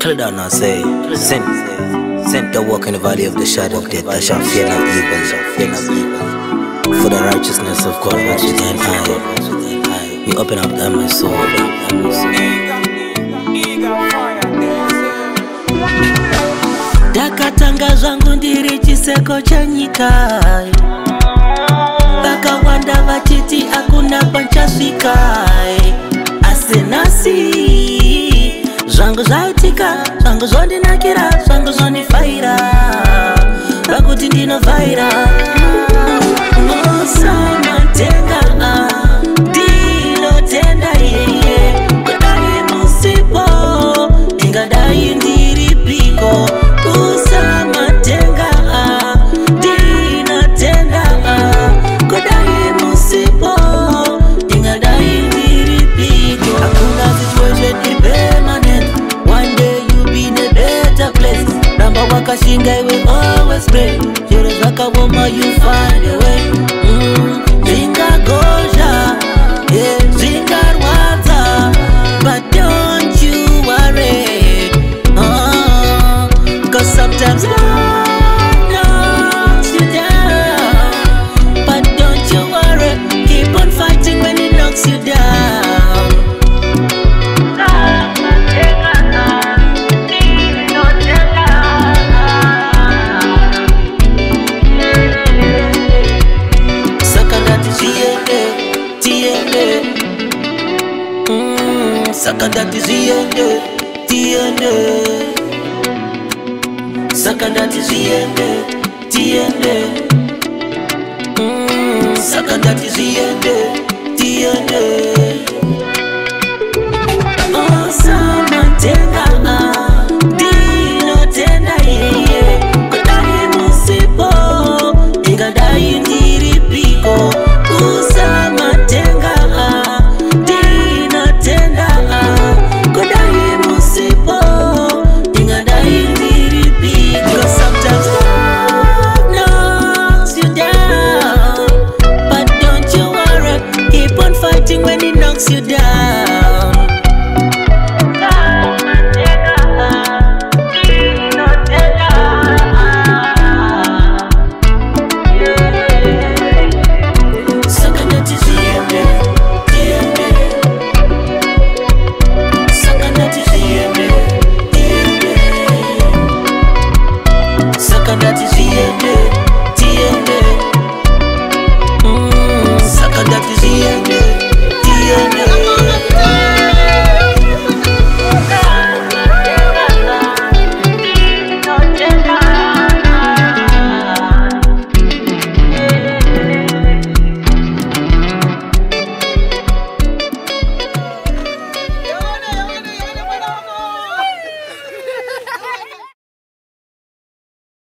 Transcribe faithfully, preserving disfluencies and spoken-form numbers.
Tell it down now, say, send, send the walk in the valley of the shadow of death, I shall fear no evil, shall fear no evil. For the righteousness of God was within I. Me open up down my soul, open up down my soul. Dakatanga zangu ndiri chiseko cha nyika, baka wanda vachiti akuna panchasika. Asenasi zangu zaitika, zangu zondi nakira, zangu zondi faira, bakuti ndino faira. Osama tenga dilo tenda yeye, kudai musipo ingadai ndiri piko. Osama tenga dilo tenda kudai musipo ingadai ndiri piko. Hakuna situation ni permanent, one day you be in a better place. Namba wakashinga will always pray, you're like a woman you find a way. mm. Zinga goja, yeah, zinga rwata, but don't you worry, uh, cause sometimes love knocks you down, but don't you worry, keep on fighting when it knocks you down. Sakandati ziende, tiende. Sakandati ziende, tiende. Mm, sakandati ziende, tiende.